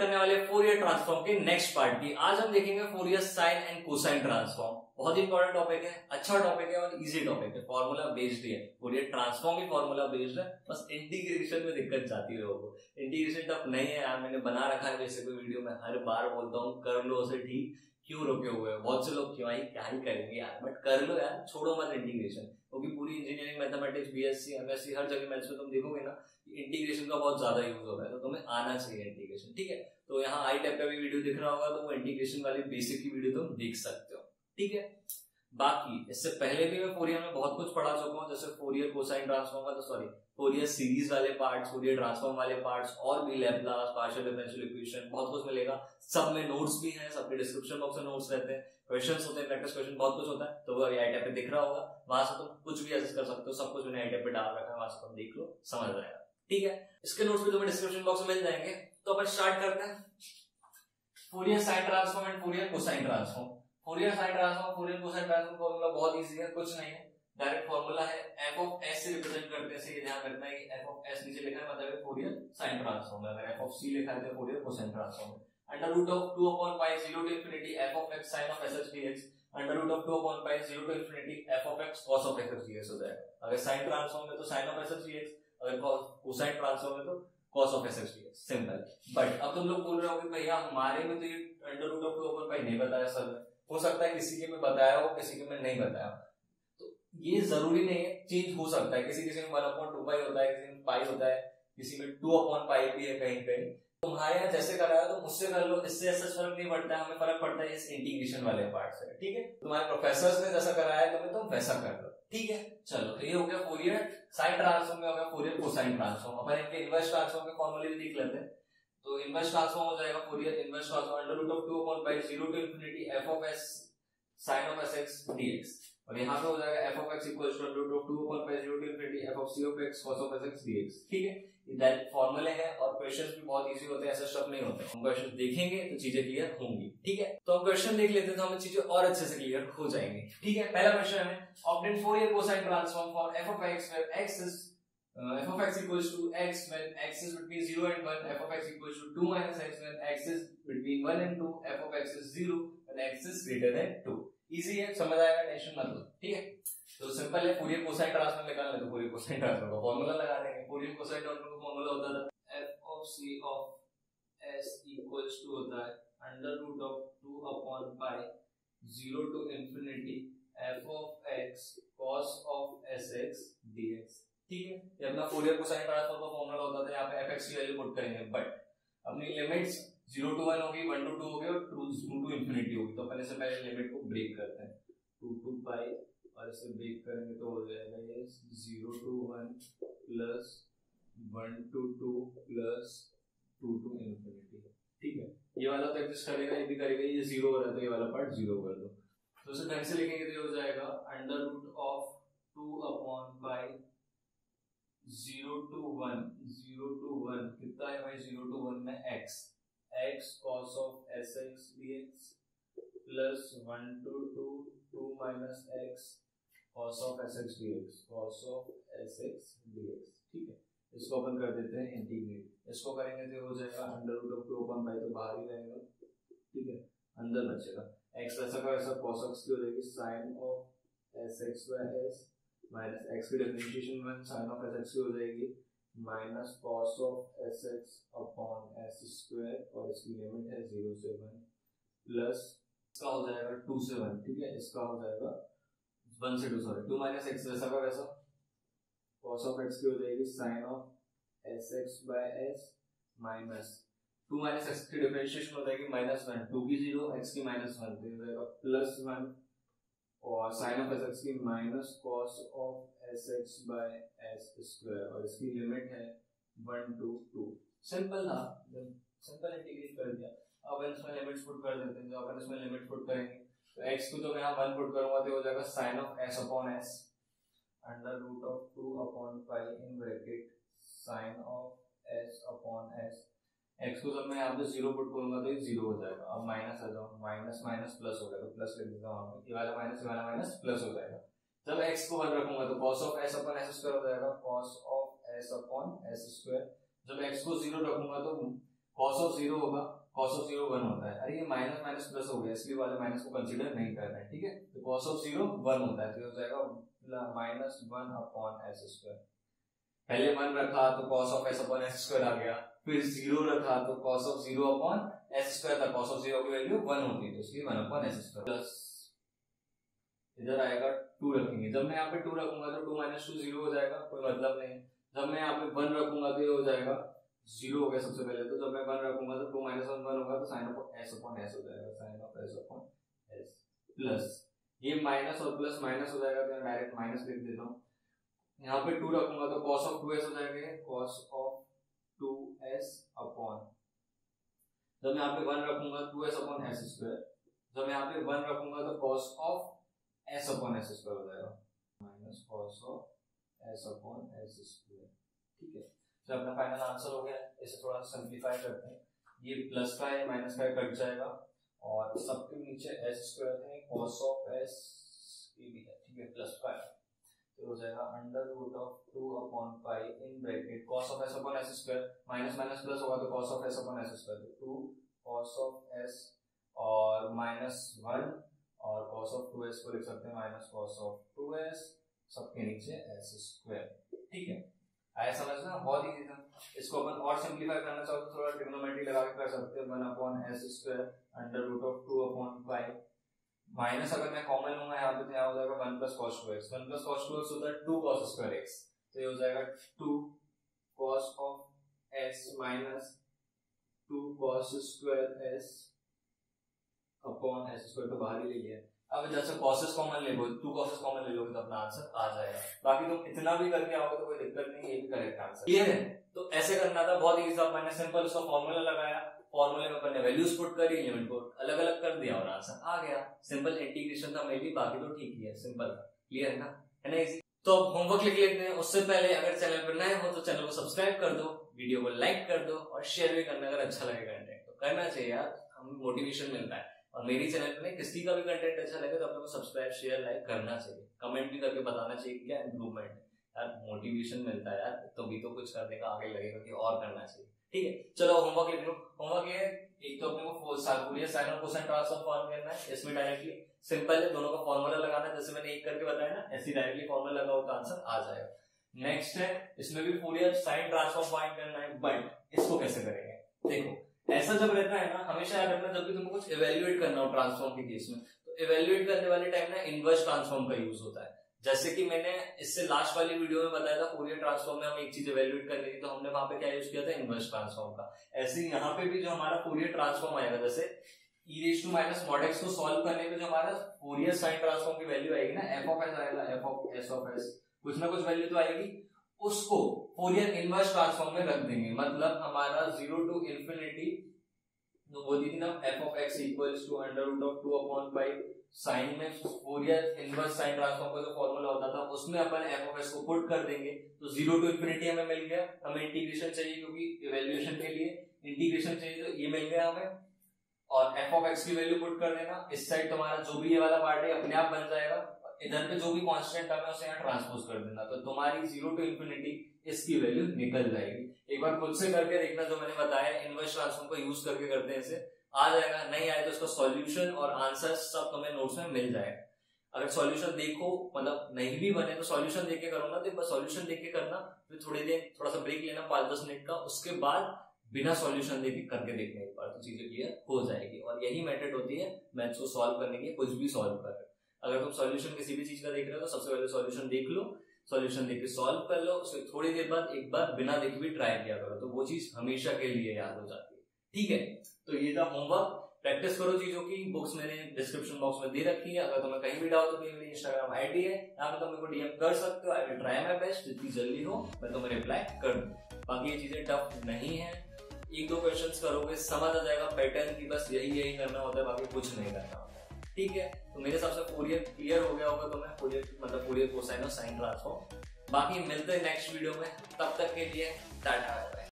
करने वाले Fourier transform के नेक्स्ट पार्ट की। आज हम देखेंगे Fourier sine and cosine transform. बहुत इंपॉर्टेंट टॉपिक है, अच्छा टॉपिक है और इजी टॉपिक है, फॉर्मूला बेस्ड ही है। फोरियर ट्रांसफॉर्म भी फॉर्मूला बेस्ड है, बस इंटीग्रेशन में दिक्कत जाती है लोगों को। इंटीग्रेशन टफ नहीं है यार, मैंने बना रखा है वैसे कोई वीडियो में हर बार बोलता हूँ कर लो उसे ठीक, क्यों रुके हुए हो? बहुत से लोग क्यों भाई क्या ही करेंगे यार, बट कर लो यार, छोड़ो मत इंटीग्रेशन, क्योंकि पूरी इंजीनियरिंग मैथमेटिक्स बीएससी एमएससी हर जगह मैथ्स में तुम देखोगे ना इंटीग्रेशन का बहुत ज्यादा यूज हो रहा है, तो तुम्हें आना चाहिए इंटीग्रेशन। ठीक है, तो यहाँ आई टैब पे भी वीडियो दिख रहा होगा, तो वो इंटीग्रेशन वाली बेसिक की वीडियो तुम देख सकते हो। ठीक है, बाकी इससे पहले भी मैं फोरियर में बहुत कुछ पढ़ा चुका हूँ, जैसे फोरियर कोसाइन ट्रांसफॉर्म का, तो सॉरी फोरियर सीरीज वाले पार्ट्स, फोरियर ट्रांसफॉर्म वाले पार्ट्स, और भी लैप्लास, पार्शियल डिफरेंशियल इक्वेशन, बहुत कुछ मिलेगा। सब में नोट्स भी हैं, सबके डिस्क्रिप्शन बॉक्स में नोट्स रहते हैं, क्वेश्चंस होते हैं, प्रैक्टिस क्वेश्चन, बहुत कुछ होता है। तो वो आई टैब पे दिख रहा होगा, वहां से तुम कुछ भी एसेस कर सकते हो, सब कुछ मैंने आई टैब पे डाल रखा है, वहां से तुम देख लो, समझ जाएगा। ठीक है, इसके नोट्स भी तुम्हें डिस्क्रिप्शन बॉक्स में मिल जाएंगे। तो अपन स्टार्ट करते हैं Fourier sine transform and Fourier cosine transform. Fourier sine transform, Fourier cosine transform formula बहुत इजी है, कुछ नहीं है, direct formula F, of of एस से रिप्रेजेंट करते हैं। ये ध्यान रखना है कि एफ ऑफ एस नीचे लिखा है मतलब फोरियर साइन ट्रांसफॉर्म है, अगर एफ ऑफ सी लिखा है तो फोरियर कोसाइन ट्रांसफॉर्म है। Under root of 2 upon pi 0 to infinity F of X sine of S DX, under root of 2 upon pi 0 to infinity F of X cos of X DX हो जाएगा। अगर sine transform है तो sine of S DX, अगर cosine transform है तो cos of S DX, simple. But अब तुम लोग बोल रहे हो कि भैया हमारे में तो ये under root of 2 upon pi नहीं बताया सर ने, हो सकता है किसी के में बताया हो, किसी के में नहीं बताया, तो ये जरूरी नहीं है, चेंज हो सकता है। किसी किसी में 1/2 पाई होता है, किसी में पाई होता है, किसी में 2 पाई भी है कहीं कहीं। तुम्हारे यहाँ जैसे कराया तो मुझसे कर लो, इससे ऐसा फर्क नहीं पड़ता है, हमें फर्क पड़ता है इस इंटीग्रेशन वाले पार्ट से। ठीक है, तुम्हारे प्रोफेसर ने जैसा कराया है तुम्हें, तुम वैसा कर लो। ठीक है, चलो तो ये हो गया फोरियर साइन ट्रांसफॉर्म में, हो गया फोरियर कोसाइन ट्रांसफॉर्म। अपन इनके इनवर्स ट्रांसफॉर्म के फॉर्मूले भी देख लेते हैं। तो इनवर्स ट्रांसफॉर्म हो जाएगा Fourier inverse transform under root of 2 upon pi 0 to infinity F of S sine of S X DX, और यहाँ पे हो जाएगा F of X equals to under root of 2 upon pi 0 to infinity F of C of X cos of S X DX. ठीक है, ये direct फॉर्मूले हैं और क्वेश्चंस भी बहुत इजी होते हैं, ऐसा स्टफ नहीं होता। हम क्वेश्चन देखेंगे तो चीजें क्लियर होंगी। ठीक है, तो हम क्वेश्चन देख लेते हैं तो हमें चीजें और अच्छे से क्लियर हो जाएंगी। ठीक है, पहला क्वेश्चन है obtain Fourier cosine transform for F of X where X is f of x equals to x when x is between 0 and 1, f of x equals to 2 minus x when x is between 1 and 2, f of x is 0 when x is greater than 2। Easy है, समझ आएगा, tension मत लो। ठीक है, तो simple है, Fourier cosine transform निकालना है तो फोरियर कोसाइन ट्रांसफॉर्म का फॉर्मूला लगा देंगे। फोरियर कोसाइन ट्रांसफॉर्म का फॉर्मूला होता था f of c of s equals to होता है under root of 2 upon pi 0 to infinity f of x cos of sx dx। ठीक है, ये अपना फोरियर कोसाइन ट्रांसफॉर्म का फॉर्मूला होता था। यहाँ पे fx की वैल्यू पुट करेंगे, बट अपनी लिमिट्स 0 टू 1 होगी, 1 टू 2 होगी और 2 टू इंफिनिटी होगी। तो अपन इससे पहले लिमिट को ब्रेक करते हैं, 2 टू पाई, और इसे ब्रेक करेंगे तो हो जाएगा ये 0 to 1 plus 1 to 2 plus 2 to infinity. ठीक है, ये वाला तो एग्जिस्ट करेगा, ये भी करेगा, ये 0 हो रहा है तो ये वाला पार्ट 0 कर दो। तो इसे ढंग से लिखेंगे तो ये हो जाएगा under root of 2 upon pi 0 to 1 कितना है भाई, 0 टू 1 में x cos of sx dx plus 1 to 2 minus x cos of sx dx। ठीक है, इसको अपन कर देते हैं इंटीग्रेट, इसको करेंगे तो हो जाएगा under root of 2 upon pi, तो बाहर ही रहेगा। ठीक है, अंदर बचेगा x वैसा का वैसा cos x की हो जाएगी sine of sx by s minus x की डिफरेंशिएशन 1 साइन ऑफ sx की हो जाएगी minus cos of sx upon s square, और इसकी लिमिट है 0 से 1 प्लस इसका हो जाएगा 2 से 1। ठीक है, इसका हो जाएगा 1 से 2 सॉरी 2 माइनस x वैसा का वैसा cos ऑफ x की हो जाएगी sine of sx by s minus 2 minus x की डिफरेंशिएशन हो जाएगी -1, 2 की 0 x की -1 तो हो जाएगा +1 और साइन ऑफ sx की minus cos of sx by s square, और इसकी लिमिट है 1 टू 2। सिंपल था, सिंपल इंटीग्रेट कर दिया। अब इसमें लिमिट्स पुट कर देते हैं, जो अपन इसमें लिमिट पुट करेंगे तो x को तो मैं यहाँ 1 पुट करूंगा तो हो जाएगा sine of s upon s under root of 2 upon pi in bracket sine of s upon s। x को जब मैं यहाँ पे 0 पुट करूंगा तो ये 0 हो जाएगा। अब माइनस आ जाओ, माइनस माइनस प्लस हो जाएगा, प्लस लिख देता हूँ, ये वाला माइनस प्लस हो जाएगा। जब x को 1 रखूंगा तो cos of s upon s square हो जाएगा, cos of s upon s square. जब x को 0 रखूंगा तो cos ऑफ 0 होगा cos ऑफ 0 1 होता है। अरे ये माइनस माइनस प्लस हो गया, इसलिए वाले माइनस को कंसीडर नहीं कर रहे हैं, ठीक है। तो cos ऑफ 0 1 होता है, तो हो जाएगा -1 अपॉन एस स्क्वायर। पहले 1 रखा तो cos of s upon s square आ गया, फिर 0 रखा तो cos of 0 upon s square था। cos ऑफ 0 की वैल्यू 1 होती है, तो इसलिए 1 अपॉन s स्क्वायर प्लस इधर आएगा 2 रखेंगे। जब मैं यहाँ पे 2 रखूंगा तो 2 माइनस 2 0 हो जाएगा, कोई मतलब नहीं। जब मैं यहाँ पे 1 रखूंगा तो ये हो जाएगा 0 हो गया सबसे पहले। तो जब मैं 1 रखूंगा तो 2 माइनस 1 1 होगा, तो sine of s upon s हो जाएगा, sine of s upon s plus ये माइनस और प्लस माइनस हो जाएगा, तो मैं डायरेक्ट माइनस लिख देता हूँ। यहाँ पे 2 रखूंगा तो cos ऑफ 2s हो जाएगा, cos ऑफ 2s अपॉन, जब मैं यहाँ पे 1 रखूंगा 2s अपॉन s स्क्वायर, जब मैं यहाँ पे 1 रखूंगा तो cos of s upon s square हो जाएगा, minus cos of s upon s square, ठीक है। तो अपना फाइनल आंसर हो गया। इसे थोड़ा सिंप्लीफाई करते हैं, ये प्लस का है माइनस का कट जाएगा, और सबके नीचे s स्क्वायर है, cos ऑफ s ये भी है, ठीक है, प्लस 5 तो हो जाएगा under root of 2 upon pi in bracket cos of s upon s square, minus minus plus होगा तो cos of s upon s square, 2 cos of s और -1 और cos ऑफ 2s को लिख सकते हैं माइनस cos ऑफ 2s, सबके नीचे s स्क्वायर, ठीक है। आया समझना, बहुत इजी था। इसको अपन और सिंप्लीफाई करना चाहो तो थोड़ा ट्रिग्नोमेट्री लगा के कर सकते हैं, 1 upon s square under root of 2 upon pi, minus अगर मैं कॉमन लूंगा यहाँ पे तो यहाँ हो जाएगा 1 plus cos 2x, 1 plus cos 2x होता है 2 cos स्क्वायर x, तो ये हो जाएगा 2 cos of s minus 2 cos square s upon s square, तो बाहर ही ले लिया। अब जैसे cos कॉमन ले लो, 2 cos कॉमन ले लोगे तो अपना आंसर आ जाएगा। बाकी तुम इतना भी करके आओगे तो कोई दिक्कत नहीं, ये भी करेक्ट आंसर, क्लियर है। तो ऐसे करना था, बहुत इजी था। मैंने सिंपल उसका फॉर्मूला लगाया, फॉर्मूले में अपन ने वैल्यूज पुट करी, लिमिट को अलग अलग कर दिया और आंसर आ गया। सिंपल इंटीग्रेशन था मेनली, बाकी तो ठीक ही है, सिंपल था, क्लियर है ना, है ना इजी। तो अब होमवर्क लिख लेते हैं। उससे पहले अगर चैनल पर नए हो तो चैनल को सब्सक्राइब कर दो, वीडियो को लाइक कर दो और शेयर भी करना अगर अच्छा लगे कंटेंट तो करना चाहिए यार, हमें मोटिवेशन मिलता है। और मेरी चैनल पे किसी का भी कंटेंट अच्छा लगे तो अपने को सब्सक्राइब शेयर लाइक करना चाहिए, कमेंट भी करके बताना चाहिए क्या इंप्रूवमेंट है यार, मोटिवेशन मिलता है यार, तो भी तो कुछ करने का आगे लगेगा कि और करना चाहिए, ठीक है। चलो होमवर्क लिख लो। होमवर्क ये एक तो अपने को फूरियर साइन और कोसाइन ट्रांसफॉर्म फॉर्म करना है, इसमें डायरेक्टली सिंपल है, दोनों का फॉर्मूला लगाना है, जैसे मैंने एक करके बताया ना, ऐसे डायरेक्टली फॉर्मूला लगाओ तो आंसर आ जाएगा। नेक्स्ट है इसमें भी फूरियर साइन ट्रांसफॉर्म फाइंड करना है, बट इसको कैसे करेंगे, देखो ऐसा जब रहता है ना, हमेशा याद रखना जब भी तुमको कुछ इवैल्यूएट करना हो ट्रांसफॉर्म के केस में, तो इवैल्यूएट करने वाले टाइम ना इनवर्स ट्रांसफॉर्म का यूज होता है। जैसे कि मैंने इससे लास्ट वाली वीडियो में बताया था, फूरियर ट्रांसफॉर्म में हमें एक चीज इवैल्यूएट करनी थी, तो हमने वहां पे क्या यूज किया था, इनवर्स ट्रांसफॉर्म का। ऐसे यहाँ पे भी जो हमारा फूरियर ट्रांसफॉर्म आएगा, जैसे e−−mod(x) को सॉल्व करने पे जो हमारा फूरियर साइन ट्रांसफॉर्म की वैल्यू आएगी ना, f ऑफ s आएगा, f of s of s, कुछ ना कुछ वैल्यू तो आएगी, उसको फूरियर इनवर्स ट्रांसफॉर्म में रख देंगे। मतलब हमारा 0 to ∞ तो वो दी थी ना, f of x equals to under root of 2 upon pi, sine में फूरियर इनवर्स साइन ट्रांसफॉर्म का जो फॉर्मूला होता था उसमें अपन f ऑफ s को पुट कर देंगे, तो 0 to ∞ हमें मिल गया। हमें इंटीग्रेशन चाहिए क्योंकि इवैल्यूएशन के लिए इंटीग्रेशन चाहिए, तो ये मिल गया हमें, और f ऑफ x की वैल्यू पुट कर देना। इस साइड तुम्हारा जो भी ये वाला पार्ट है अपने आप बन जाएगा, इधर पे जो भी कांस्टेंट है उसे यहाँ ट्रांसपोज कर देना, तो तुम्हारी 0 to ∞ इसकी वैल्यू निकल जाएगी। एक बार खुद से करके देखना, जो मैंने बताया इनवर्स ट्रांसफॉर्म को यूज करके करते हैं, इसे आ जाएगा। नहीं आए तो उसका सॉल्यूशन और आंसर सब तुम्हें नोट्स में मिल जाएगा। अगर सॉल्यूशन देखो, मतलब नहीं भी बने तो सॉल्यूशन देख के करो ना, तो सॉल्यूशन देख के करना, फिर थोड़ी देर थोड़ा सा ब्रेक लेना 5-10 मिनट का, उसके बाद बिना सॉल्यूशन देखे करके देखने एक बार, तो चीजें क्लियर हो जाएगी। और यही मेथड होती है मैथ्स को सॉल्व करने की, कुछ भी सॉल्व कर रहे हो। अगर तुम सॉल्यूशन किसी भी चीज का देख रहे हो तो सबसे पहले सॉल्यूशन देख लो, सॉल्यूशन देख के सॉल्व कर लो, उसके थोड़ी देर बाद एक बार बिना देखे भी ट्राई किया करो, तो वो चीज हमेशा के लिए याद हो जाती है, ठीक है। तो ये था होमवर्क, प्रैक्टिस करो चीजों की। बुक्स मैंने डिस्क्रिप्शन बॉक्स में दे रखी है, अगर तुम्हें कहीं भी डाउट हो तो मेरी इंस्टाग्राम आईडी है, यहाँ पे तुम मेरे को डीएम कर सकते हो। I will try my best, जितनी जल्दी हो मैं तुम्हें रिप्लाई कर दूं। बाकी ये चीजें टफ नहीं है, 1-2 क्वेश्चंस करोगे समझ आ जाएगा पैटर्न की, बस यही करना होता है, बाकी कुछ नहीं करना होता है, ठीक है। तो मेरे हिसाब से फूरियर क्लियर हो गया होगा तुम्हें, फूरियर मतलब फूरियर कोसाइन और साइन ट्रांसफॉर्म। बाकी मिलते हैं नेक्स्ट वीडियो में, तब तक के लिए टाटा।